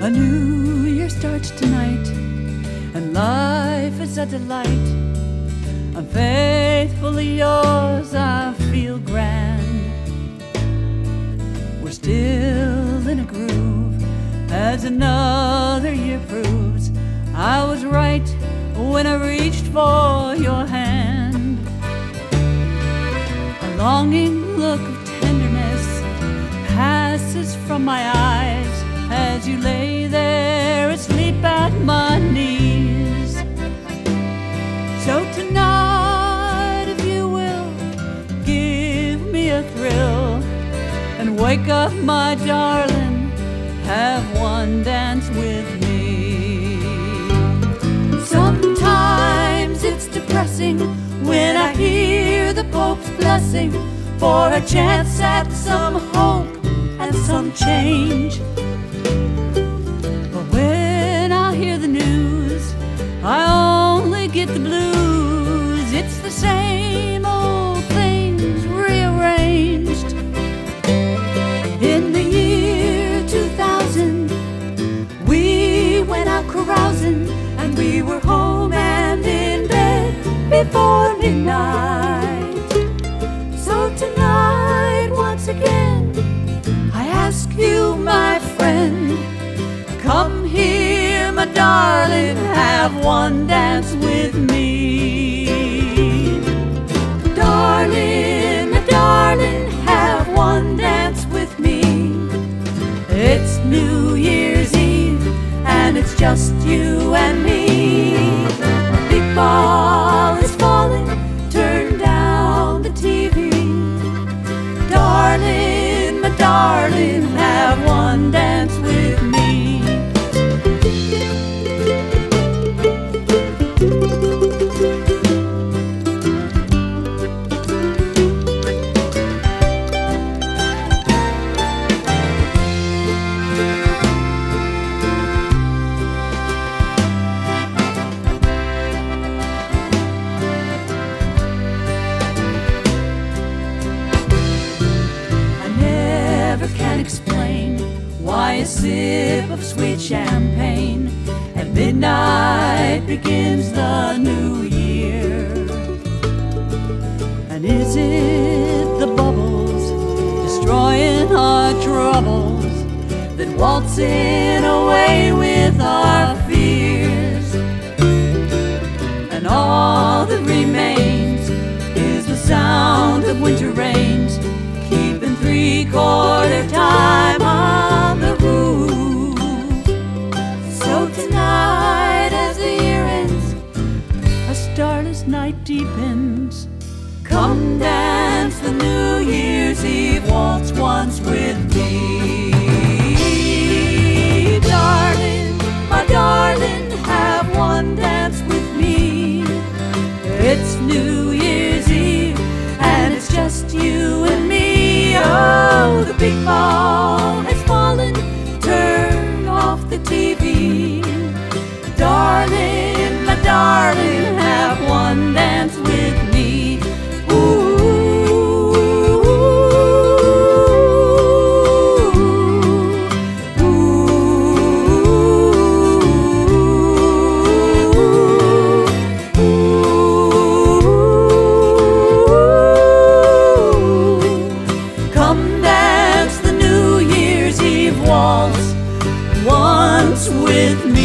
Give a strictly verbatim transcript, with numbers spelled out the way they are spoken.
A new year starts tonight, and life is a delight. I'm faithfully yours, I feel grand. We're still in a groove, as another year proves. I was right when I reached for your hand. A longing look of tenderness passes from my eyes as you lay there asleep at my knees. So tonight, if you will, give me a thrill and wake up, my darling, have one dance with me. Sometimes it's depressing when I hear the Pope's blessing for a chance at some hope and some change. But when I hear the news, I only get the blues. It's the same old things rearranged. In the year two thousand, we went out carousing, and we were home and in bed before midnight. So tonight, once again, I ask you, my friend, come here, my darling, have one dance with me. Darling, my darling, have one dance with me. It's New Year's Eve, and it's just you and me. A big ball is falling, turn down the T V. Darling, my darling, have one dance with me. Explain why a sip of sweet champagne at midnight begins the new year. And is it the bubbles destroying our troubles that waltzing away with our fears? And all that remains is the sound of winter rains, keeping three-quarter time on the roof. So tonight, as the year ends, a starless night deepens. Come dance the New Year's Eve waltz once with me. Darling, my darling, have one dance with me. It's New Year's Eve, and it's just you and me. Oh, the big ball has fallen, turn off the T V. Darling, my darling, have one dance with me. Ooh, ooh, once with me.